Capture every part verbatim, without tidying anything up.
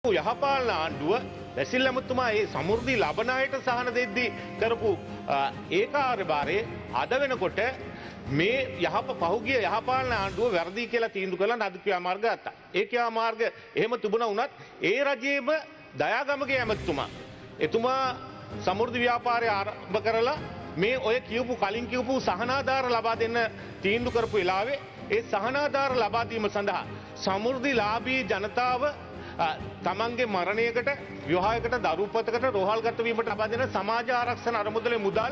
යහපාලන ආණ්ඩුව බැසිල් ඇමතුමා ඒ සමෘද්ධි ලබන අයට සහන දෙද්දී කරපු ඒ කාර්යභාරයේ අද වෙනකොට මේ යහප පහුගිය යහපාලන ආණ්ඩුව වැරදි කියලා තීන්දුව කළා නඩු ක්‍රියාමාර්ග ගත්තා. ඒ ක්‍රියාමාර්ග එහෙම තිබුණා වුණත් ඒ රජයේම දයාගමගේ ඇමතුමා එතුමා සමෘද්ධි ව්‍යාපාරය ආරම්භ කරලා මේ ඔය කියපු කලින් කියපු සහනාධාර ලබා දෙන්න තීන්දුව කරපු වෙලාවේ ඒ සහනාධාර ලබා දීම සඳහා සමෘද්ධිලාභී ජනතාව තමන්ගේ මරණයකට විවාහයකට දරුපතකට රෝහල්ගත වීමට ලබා දෙන සමාජ ආරක්ෂණ අරමුදලේ මුදල්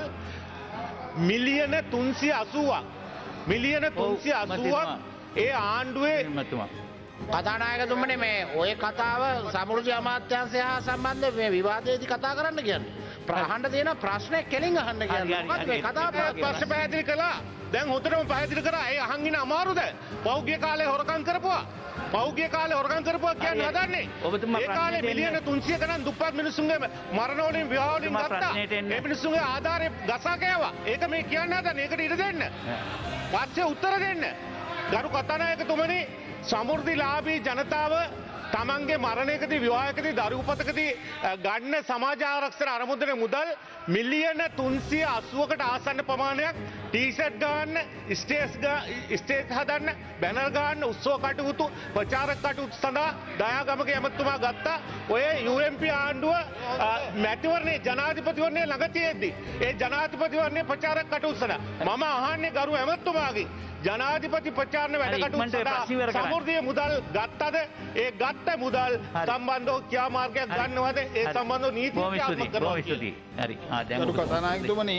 මිලියන තුන්සිය අසූවක් මිලියන තුන්සිය අසූවක් ඒ ආණ්ඩුවේ කතානායකතුමනි මේ ඔය කතාව සමෘද්ධි අමාත්‍යාංශය හා සම්බන්ධ මේ විවාදයේදී කතා කරන්න කියන්නේ. ප්‍රහන්න තියෙන ප්‍රශ්නේ කෙලින් අහන්න කියන්නේ. මොකක්ද මේ කතාව ප්‍රශ්න පැහැදිලි කළා. දැන් හොඳටම පැහැදිලි කරා. ඒ අහන් ඉන්න අමාරුද? පෞද්ගලික කාලේ හොරකම් කරපුවා. පෞද්ගලික කාලේ හොරකම් කරපුවා කියන්නේ හදන්නේ. ඒ කාලේ මිලියන තුන්සිය ගණන් දුප්පත් මිනිස්සුන්ගේ මරණ වලින් විවාහ වලින් ගත්තා. ඒ මිනිස්සුන්ගේ ආධාරේ ගසා කෑවා. ඒක මේ කියන්න හදන්නේ. ඒකට ඉඩ දෙන්න. පස්සේ උත්තර දෙන්න. ගරු කතානායකතුමනි සමෘද්ධිලාභී ජනතාව තමන්ගේ මරණයකදී විවාහයකදී දරුපතකදී ගන්න සමාජ ආරක්ෂණ අරමුදලේ මුදල් මිලියන තුන්සිය අසූවකට ආසන්න ප්‍රමාණයක් ටී-ෂර්ට් ගන්න, ස්ටේජ් ස්ටේජ් හදන්න, බැනර් ගන්න, උත්සව කටයුතු, ප්‍රචාරක කටයුතු සඳහා දයාගමගේ ඇමතුමා ගත්තා. ඔය යූ එම් පී ආණ්ඩුව මැතිවරණයේ ජනාධිපතිවරණයේ ළඟ තියෙද්දි ඒ ජනාධිපතිවරණයේ ප්‍රචාරක කටයුතු සඳහා මම අහන්නේ ගරු ඇමතුමාගේ ජනාධිපති ප්‍රචාරණ වැඩ කටයුතු සඳහා සමෘද්ධිය මුදල් ගත්තද? ඒ ගත්ත මුදල් සම්බන්ධව ක්‍රියාමාර්ගයක් ගන්නවද? ඒ සම්බන්ධව නීති ක්‍රියාත්මක කරනවද? හරි. ආ දැන් ගරු කතානායකතුමනි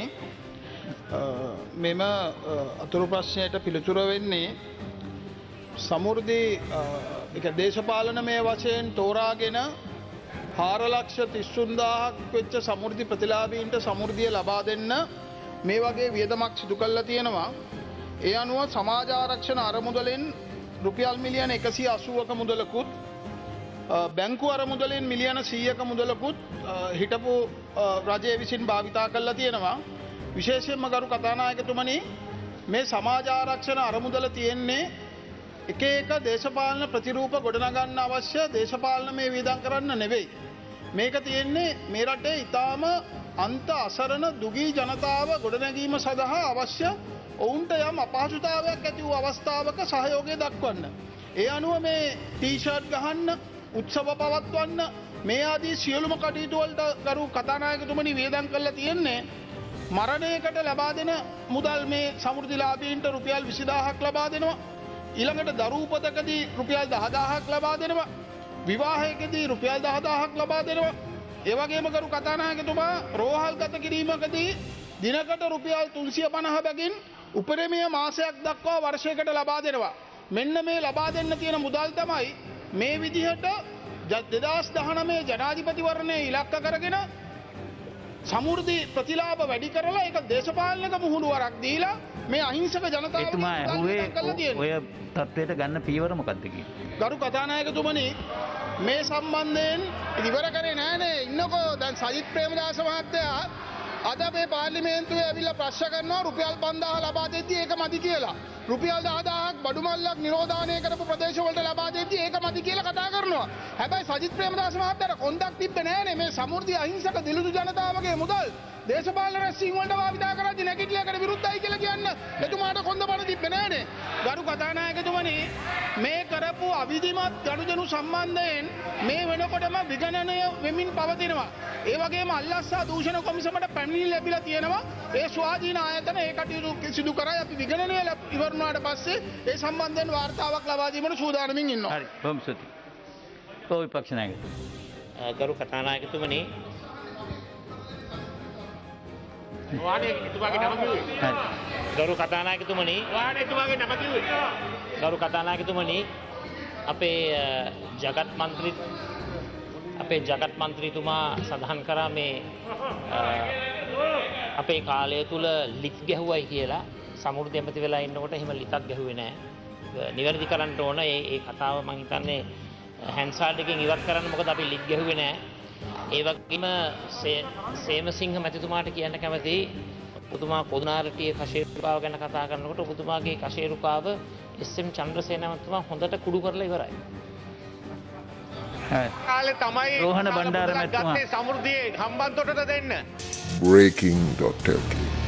මෙම අතුරු ප්‍රශ්නයට පිළිතුර වෙන්නේ සමෘද්ධි එක දේශපාලනමය වශයෙන් තෝරාගෙන හාර ලක්ෂ තිස් තුන්දාහක් වෙච්ච සමෘද්ධි ප්‍රතිලාභීන්ට සමෘද්ධිය ලබා දෙන්න මේ වගේ වියදමක් සිදු කරලා තියෙනවා. ඒ අනුව සමාජ ආරක්ෂණ අරමුදලෙන් රුපියල් මිලියන එකසිය අසූවක මුදලකුත් බැංකු අරමුදලෙන් මිලියන සීයක මුදලකුත් හිටපු රජය විසින් භාවිතා කරලා තියෙනවා. විශේෂයෙන්ම ගරු කතානායකතුමනි මේ සමාජ ආරක්ෂණ අරමුදල තියෙන්නේ එක එක දේශපාලන ප්‍රතිරූප ගොඩනගන්න අවශ්‍ය දේශපාලනමය වියදම් කරන්න නෙවෙයි. මේක තියෙන්නේ මේ රටේ ඊටාම අන්ත අසරණ දුගී ජනතාව ගොඩනැගීම සඳහා අවශ්‍ය ඔවුන්ට යම් අපහසුතාවයක් ඇති වූ අවස්ථාවක සහයෝගය දක්වන්න. ඒ අනුව මේ ටී-ෂර්ට් ගහන්න, උත්සව පවත්වන්න මේ ආදී සියලුම කටයුතු වලට ගරු කතානායකතුමනි වියදම් කරලා තියෙන්නේ මරණයකට ලබා දෙන මුදල් මේ සමෘද්ධිලාභීන්ට රුපියල් විසිදාහක් ලබා දෙනවා. ඊළඟට දරුපතකදී රුපියල් දහදාහක් ලබා දෙනවා. විවාහයකදී රුපියල් දහදාහක් ලබා දෙනවා. ඒ වගේම ගරු කතානායකතුමා රෝහල්ගත කිරීමකදී දිනකට රුපියල් තුන්සිය පනහ බැගින් උපරිමීය මාසයක් දක්වා වර්ෂයකට ලබා දෙනවා. මෙන්න මේ ලබා දෙන්න තියෙන මුදල් තමයි මේ විදිහට දෙදහස් දහනවය ජනාධිපතිවරණය ඉලක්ක කරගෙන සමෘද්ධි ප්‍රතිලාභ වැඩි කරලා ඒක දේශපාලනික මුහුණුවරක් දීලා මේ අහිංසක ජනතාවට ඔය තත්ත්වයට ගන්න පියවර මොකක්ද කියන්නේ? ගරු කතානායකතුමනි මේ සම්බන්ධයෙන් ඉවර කරේ නෑනේ ඉන්නකෝ. දැන් සජිත් ප්‍රේමදාස මහත්තයා අද මේ පාර්ලිමේන්තුවේ ඇවිල්ලා ප්‍රශ්න කරනවා රුපියල් පන්දාහ ලබා දෙද්දී ඒක මදි කියලා. රුපියල් දහදාහක් බඩු මල්ලක් නිරෝධානය කරපු ප්‍රදේශවලට ලබා දෙද්දී ඒක මදි කියලා කතා කරනවා. හැබැයි සජිත් ප්‍රේමදාස මහත්තයාට කොන්දක් තිබ්බේ නෑනේ මේ සමෘද්ධි අහිංසක දිලිදු ජනතාවගේ මුදල් දේශපාලන රැස්වීම් වලට භාවිතා කරද්දී නැගිටලයකට විරුද්ධයි කියලා කියන්න එතුමාට කොන්ද බණ තිබ්බේ නෑනේ. ගරු කතානායකතුමනි මේ කරපු අවිධිමත් ගනුදෙනු සම්බන්ධයෙන් මේ වෙනකොටම විගණනය වෙමින් පවතිනවා. ඒ වගේම අල්ලස්සා දූෂණ කොමිසමට පැමිණිලි ලැබිලා තියෙනවා. ඒ ස්වාධීන ආයතන ඒ කටයුතු සිදු කරයි. අපි විගණනය ඉවර වුණාට පස්සේ ඒ සම්බන්ධයෙන් වාර්තාවක් ලබා දීමට සූදානමින් ඉන්නවා. හරි. බොහොම ස්තුතියි. ඔය විපක්ෂ නායකතුමනි. ගරු කතානායකතුමනි ගරු කතානායකතුමනි ගරු කතානායකතුමනි අපේ ජගත් මන්ත්‍රී අපේ ජගත් මන්ත්‍රීතුමා සඳහන් කරා මේ අපේ කාලය තුල ලිත් ගැහුවයි කියලා. සමෘද්ධි ඇමති වෙලා ඉන්නකොට එහෙම ලිතක් ගැහුවේ නැහැ. නිවැරදි කරන්න ඕන ඒ ඒ කතාව මම හිතන්නේ හැන්සාල්ට් එකෙන් ඉවත් කරන්න. මොකද අපි ලිත් ගැහුවේ නැහැ. ඒ වගේම සේමසිංහ මැතිතුමාට කියන්න කැමතියි ඔබතුමා පොදුනාරටියේ කෂේරුකාව ගැන කතා කරනකොට ඔබතුමාගේ කෂේරුකාව එස් එම් චන්ද්‍රසේන මැතිතුමා හොඳට කුඩු කරලා ඉවරයි. කාලේ තමයි රෝහණ බණ්ඩාර මැතිතුමා. ගත්තේ සමෘද්ධියේ හම්බන්තොටට දෙන්න. breaking dot l k